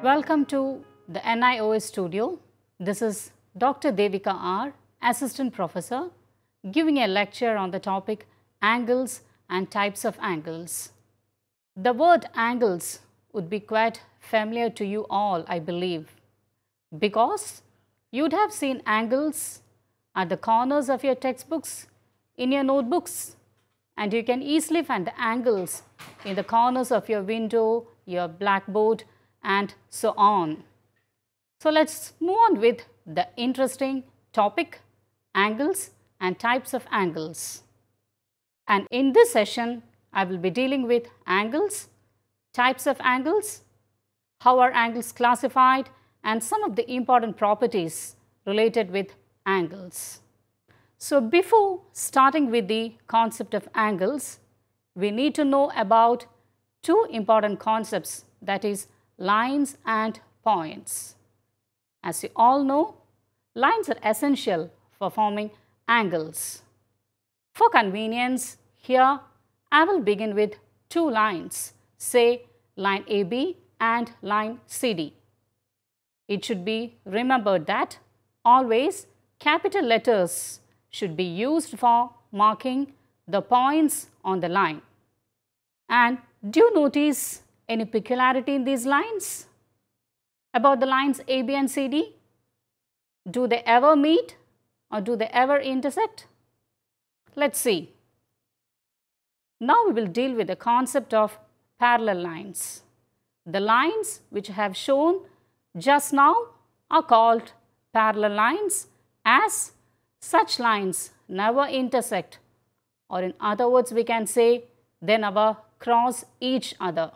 Welcome to the NIOS studio. This is Dr. Devika R, Assistant Professor, giving a lecture on the topic angles and types of angles. The word angles would be quite familiar to you all, I believe, because you'd have seen angles at the corners of your textbooks, in your notebooks, and you can easily find the angles in the corners of your window, your blackboard, and so on. So let's move on with the interesting topic, angles and types of angles. And in this session, I will be dealing with angles, types of angles, how are angles classified, and some of the important properties related with angles. So before starting with the concept of angles, we need to know about two important concepts, that is lines and points. As you all know, lines are essential for forming angles. For convenience, here I will begin with two lines, say line AB and line CD. It should be remembered that always capital letters should be used for marking the points on the line. And do you notice any peculiarity in these lines? About the lines AB and CD? Do they ever meet or do they ever intersect? Let's see. Now we will deal with the concept of parallel lines. The lines which I have shown just now are called parallel lines, as such lines never intersect, or in other words we can say they never cross each other.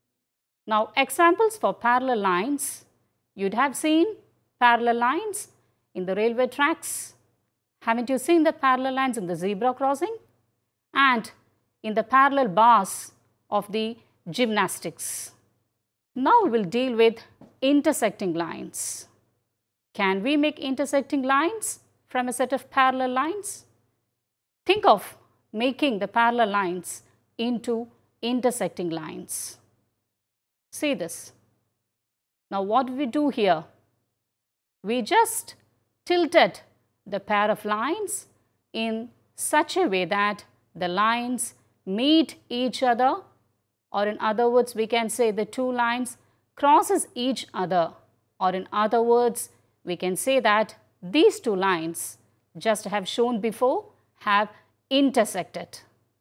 Now examples for parallel lines, you'd have seen parallel lines in the railway tracks. Haven't you seen the parallel lines in the zebra crossing? And in the parallel bars of the gymnastics. Now we will deal with intersecting lines. Can we make intersecting lines from a set of parallel lines? Think of making the parallel lines into intersecting lines. See this. Now what do we do here? We just tilted the pair of lines in such a way that the lines meet each other, or in other words we can say the two lines crosses each other, or in other words we can say that these two lines, just have shown before, have intersected.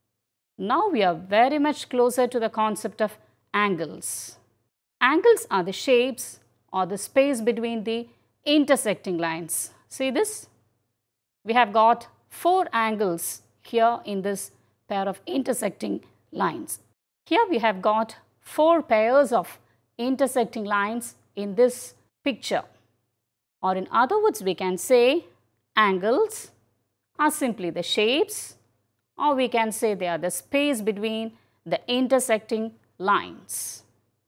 Now we are very much closer to the concept of angles. Angles are the shapes or the space between the intersecting lines. See this? We have got four angles here in this pair of intersecting lines. Here we have got four pairs of intersecting lines in this picture. Or in other words we can say angles are simply the shapes, or we can say they are the space between the intersecting lines.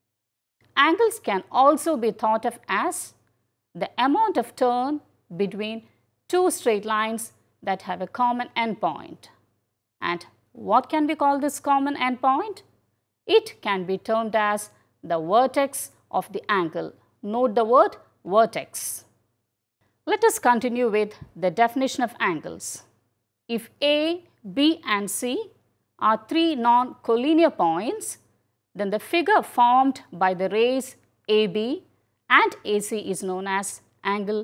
Angles can also be thought of as the amount of turn between two straight lines that have a common endpoint. And what can we call this common endpoint? It can be termed as the vertex of the angle. Note the word vertex. Let us continue with the definition of angles. If A, B and C are three non-collinear points, then the figure formed by the rays AB and AC is known as angle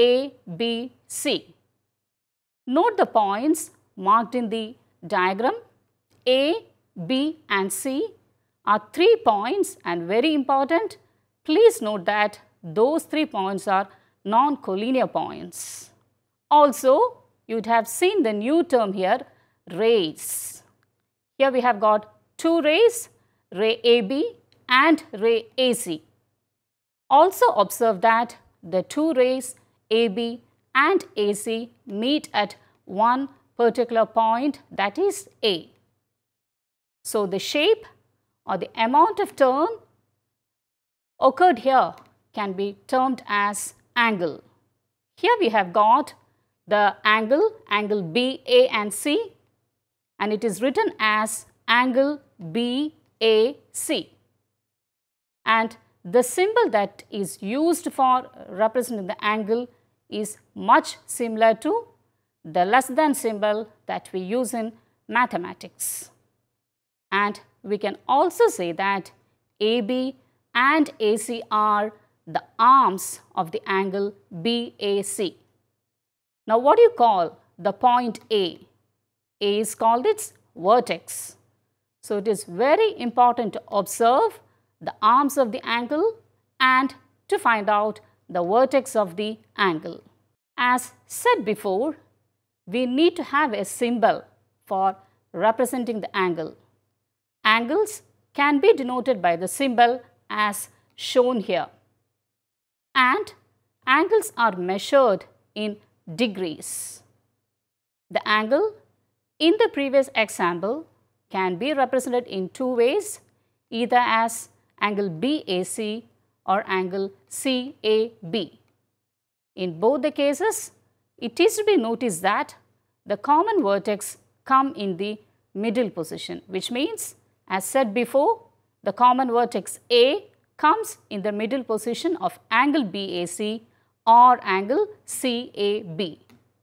ABC. Note the points marked in the diagram. A, B and C are 3 points, and very important, please note that those 3 points are non-collinear points. Also, you would have seen the new term here, rays. Here we have got two rays, ray AB and ray AC. Also observe that the two rays AB and AC meet at one particular point, that is A. So the shape or the amount of turn occurred here can be termed as angle. Here we have got the angle B, A and C, and it is written as angle BAC. And the symbol that is used for representing the angle is much similar to the less than symbol that we use in mathematics. And we can also say that AB and AC are the arms of the angle BAC. Now, what do you call the point A? A is called its vertex. So, it is very important to observe the arms of the angle and to find out the vertex of the angle. As said before, we need to have a symbol for representing the angle. Angles can be denoted by the symbol as shown here, and angles are measured in degrees. The angle in the previous example can be represented in two ways, either as angle BAC or angle CAB. In both the cases, it is to be noticed that the common vertex come in the middle position, which means, as said before, the common vertex A comes in the middle position of angle BAC or angle CAB.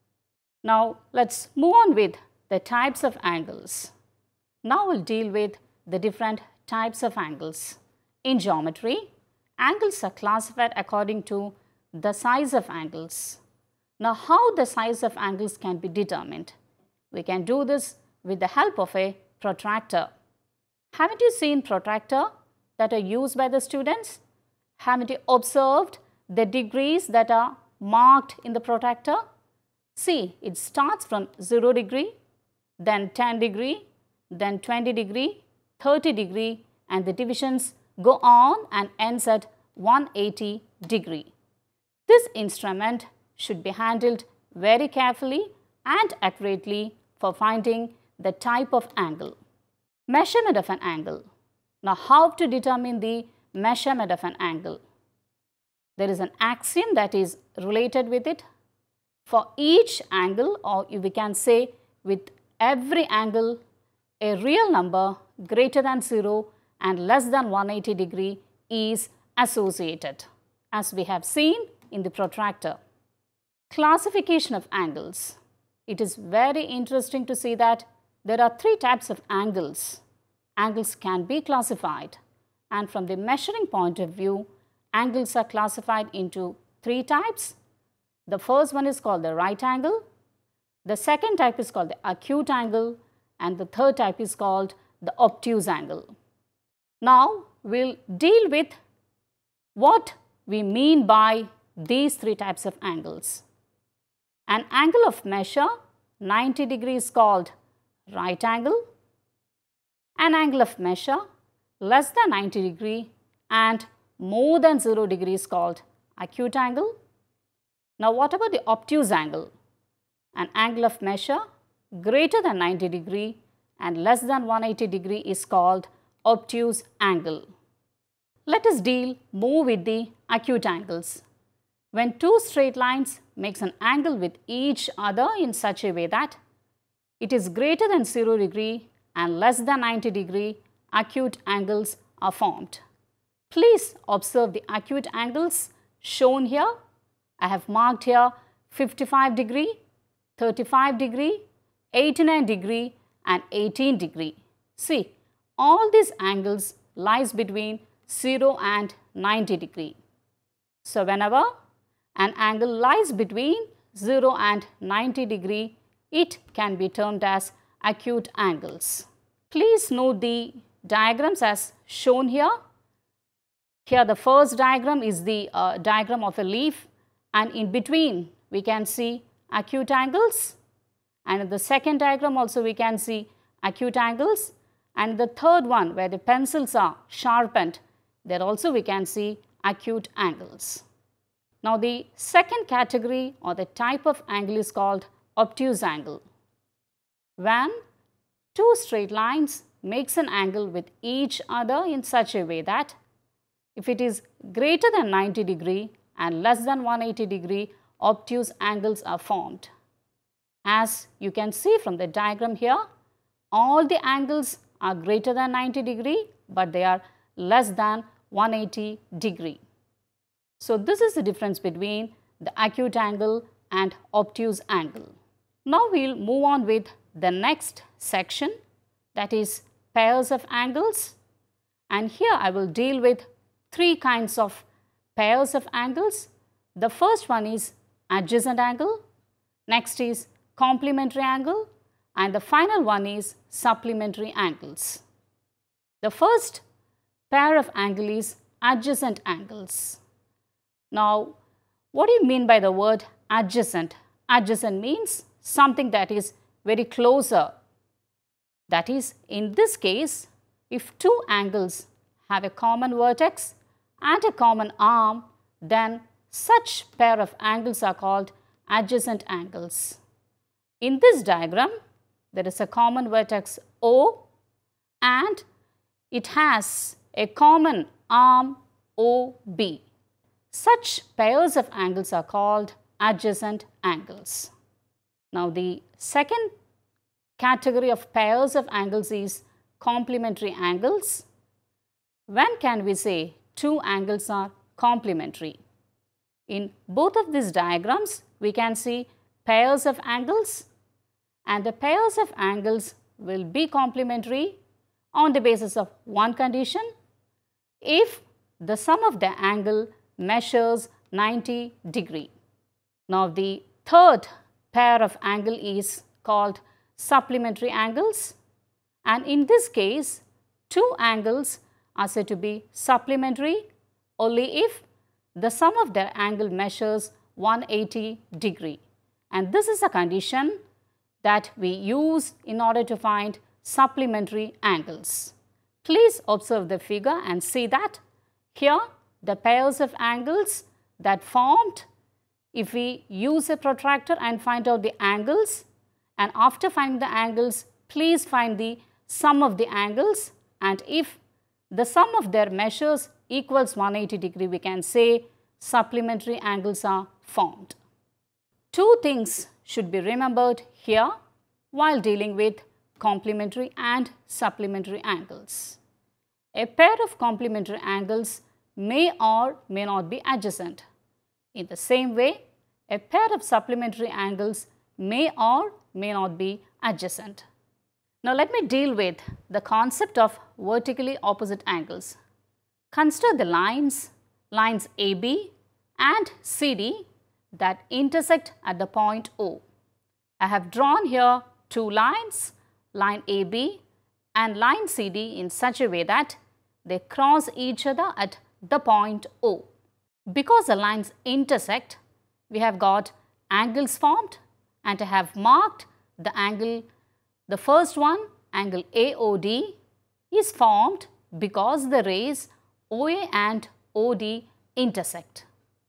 Now, let us move on with the types of angles. Now, we will deal with the different types of angles. In geometry, angles are classified according to the size of angles. Now, how the size of angles can be determined? We can do this with the help of a protractor. Haven't you seen protractor that are used by the students? Haven't you observed the degrees that are marked in the protractor? See, it starts from 0 degree, then 10 degree, then 20 degree, 30 degree, and the divisions go on and ends at 180 degree. This instrument should be handled very carefully and accurately for finding the type of angle. Measurement of an angle. Now, how to determine the measurement of an angle? There is an axiom that is related with it. For each angle, or we can say with every angle, a real number greater than 0 and less than 180 degree is associated, as we have seen in the protractor. Classification of angles. It is very interesting to see that there are three types of angles. Angles can be classified, and from the measuring point of view, angles are classified into three types. The first one is called the right angle, the second type is called the acute angle, and the third type is called the obtuse angle. Now, we will deal with what we mean by these three types of angles. An angle of measure 90 degrees is called right angle, an angle of measure less than 90 degree and more than 0 degree is called acute angle. Now, what about the obtuse angle? An angle of measure greater than 90 degree and less than 180 degree is called obtuse angle. Let us deal more with the acute angles. When two straight lines makes an angle with each other in such a way that it is greater than 0 degree and less than 90 degree, acute angles are formed. Please observe the acute angles shown here. I have marked here 55 degree, 35 degree, 89 degree and 18 degree. See, all these angles lies between 0 and 90 degree. So, whenever an angle lies between 0 and 90 degree, it can be termed as acute angles. Please note the diagrams as shown here. Here the first diagram is the diagram of a leaf, and in between we can see acute angles, and in the second diagram also we can see acute angles, and the third one where the pencils are sharpened, there also we can see acute angles. Now, the second category or the type of angle is called obtuse angle. When two straight lines makes an angle with each other in such a way that if it is greater than 90 degree and less than 180 degree, obtuse angles are formed. As you can see from the diagram here, all the angles are greater than 90 degree, but they are less than 180 degree. So this is the difference between the acute angle and obtuse angle. Now we will move on with the next section, that is pairs of angles, and here I will deal with three kinds of pairs of angles. The first one is adjacent angle, next is complementary angle, and the final one is supplementary angles. The first pair of angle is adjacent angles. Now, what do you mean by the word adjacent? Adjacent means something that is very closer. That is, in this case, if two angles have a common vertex and a common arm, then such pair of angles are called adjacent angles. In this diagram, there is a common vertex O and it has a common arm OB. Such pairs of angles are called adjacent angles. Now, the second category of pairs of angles is complementary angles. When can we say two angles are complementary? In both of these diagrams, we can see pairs of angles, and the pairs of angles will be complementary on the basis of one condition: if the sum of the angle measures 90 degree. Now, the third pair of angle is called supplementary angles, and in this case two angles are said to be supplementary only if the sum of their angle measures 180 degree, and this is a condition that we use in order to find supplementary angles. Please observe the figure and see that here the pairs of angles that formed, if we use a protractor and find out the angles, and after finding the angles, please find the sum of the angles, and if the sum of their measures equals 180 degree, we can say supplementary angles are formed. Two things should be remembered here while dealing with complementary and supplementary angles. A pair of complementary angles may or may not be adjacent. In the same way, a pair of supplementary angles may or may not be adjacent. Now, let me deal with the concept of vertically opposite angles. Consider the lines AB and CD that intersect at the point O. I have drawn here two lines, line AB and line CD, in such a way that they cross each other at the point O. Because the lines intersect, we have got angles formed, and I have marked the angle. The first one, angle AOD, is formed because the rays OA and OD intersect.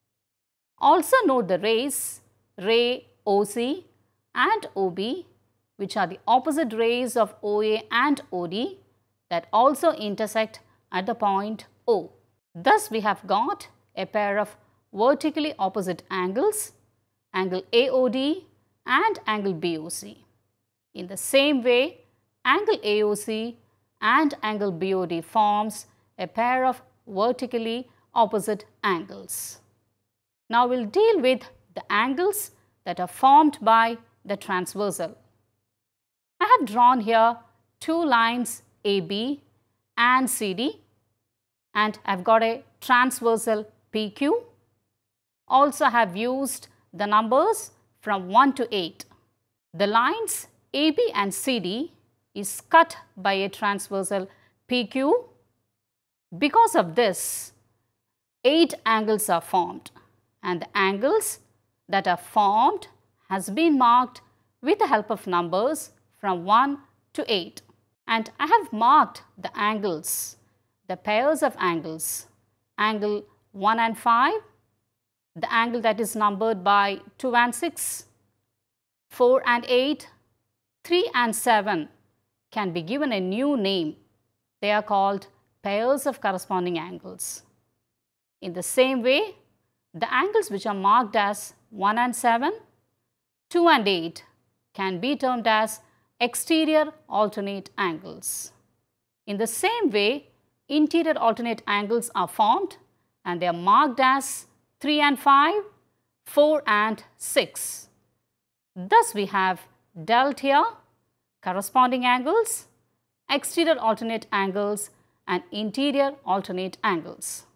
Also note the rays, ray OC and OB, which are the opposite rays of OA and OD, that also intersect at the point O. Thus, we have got a pair of vertically opposite angles, angle AOD and angle BOC. In the same way, angle AOC and angle BOD forms a pair of vertically opposite angles. Now, we will deal with the angles that are formed by the transversal. I have drawn here two lines AB and CD, and I have got a transversal PQ. Also, I have used the numbers from 1 to 8. The lines AB and CD is cut by a transversal PQ. Because of this, 8 angles are formed, and the angles that are formed has been marked with the help of numbers from 1 to 8. And I have marked the angles, the pairs of angles, angle 1 and 5, the angle that is numbered by 2 and 6, 4 and 8, 3 and 7 can be given a new name. They are called pairs of corresponding angles. In the same way, the angles which are marked as 1 and 7, 2 and 8 can be termed as exterior alternate angles. In the same way, interior alternate angles are formed and they are marked as 3 and 5, 4 and 6. Thus, we have D.El.Ed here, corresponding angles, exterior alternate angles and interior alternate angles.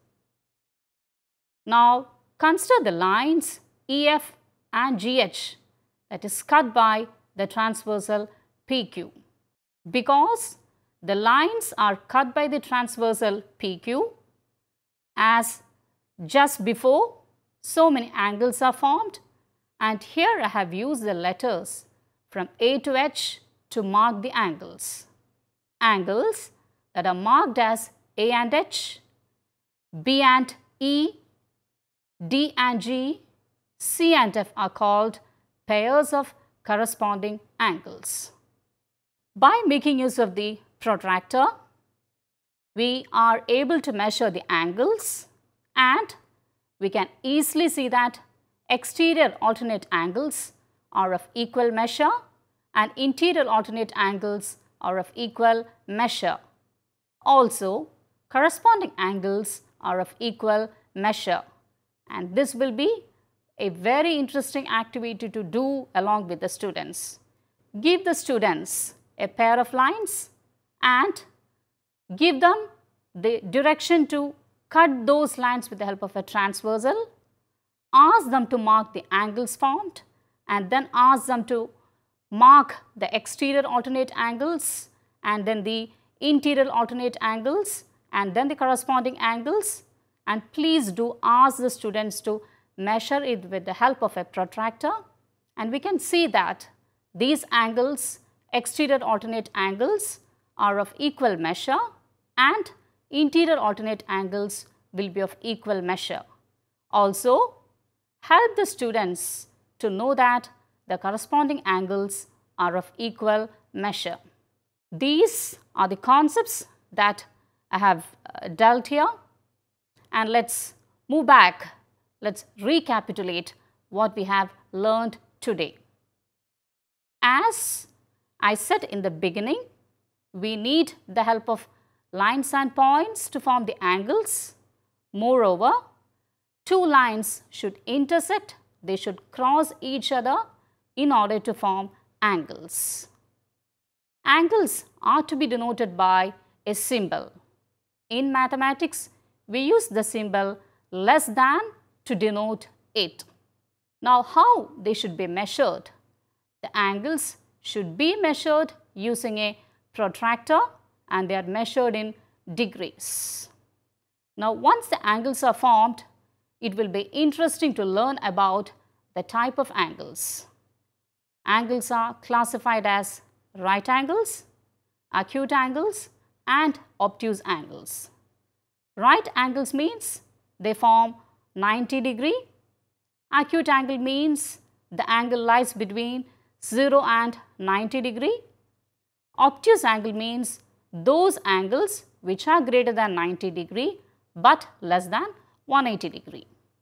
Now, consider the lines EF and GH that is cut by the transversal PQ. Because the lines are cut by the transversal PQ, as just before, so many angles are formed, and here I have used the letters from A to H to mark the angles. Angles that are marked as A and H, B and E, D and G, C and F are called pairs of corresponding angles. By making use of the protractor, we are able to measure the angles and we can easily see that exterior alternate angles are of equal measure and interior alternate angles are of equal measure. Also, corresponding angles are of equal measure, and this will be a very interesting activity to do along with the students. Give the students a pair of lines and give them the direction to cut those lines with the help of a transversal. Ask them to mark the angles formed and then ask them to mark the exterior alternate angles and then the interior alternate angles and then the corresponding angles, and please do ask the students to measure it with the help of a protractor, and we can see that these angles, exterior alternate angles, are of equal measure and interior alternate angles will be of equal measure. Also, help the students to know that the corresponding angles are of equal measure. These are the concepts that I have dealt here, and let's move back. Let's recapitulate what we have learned today. As I said in the beginning, we need the help of lines and points to form the angles. Moreover, two lines should intersect, they should cross each other in order to form angles. Angles are to be denoted by a symbol. In mathematics, we use the symbol less than to denote it. Now, how they should be measured? The angles should be measured using a protractor and they are measured in degrees. Now, once the angles are formed, it will be interesting to learn about the type of angles. Angles are classified as right angles, acute angles and obtuse angles. Right angles means they form 90 degree. Acute angle means the angle lies between 0 and 90 degree. Obtuse angle means those angles which are greater than 90 degree but less than 180 degree.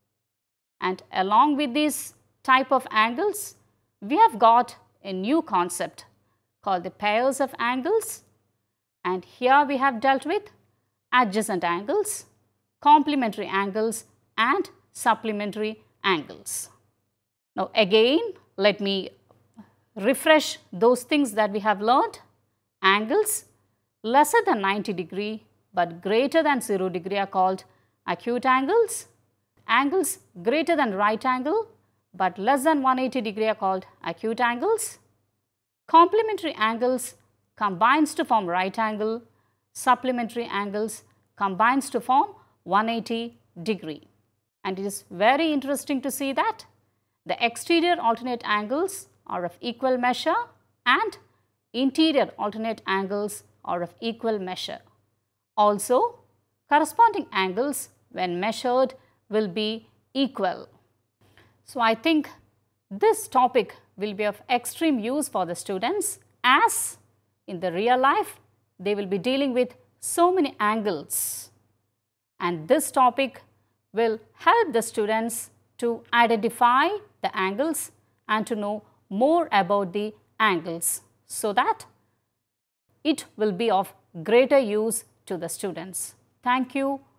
And along with this type of angles, we have got a new concept called the pairs of angles, and here we have dealt with adjacent angles, complementary angles and supplementary angles. Now again, let me refresh those things that we have learned. Angles lesser than 90 degree but greater than 0 degree are called acute angles. Angles greater than right angle but less than 180 degree are called acute angles. Complementary angles combines to form right angle. Supplementary angles combines to form 180 degree. And it is very interesting to see that the exterior alternate angles are of equal measure and interior alternate angles are of equal measure. Also, corresponding angles when measured will be equal. So, I think this topic will be of extreme use for the students, as in the real life they will be dealing with so many angles, and this topic will help the students to identify the angles and to know more about the angles, so that it will be of greater use to the students. Thank you.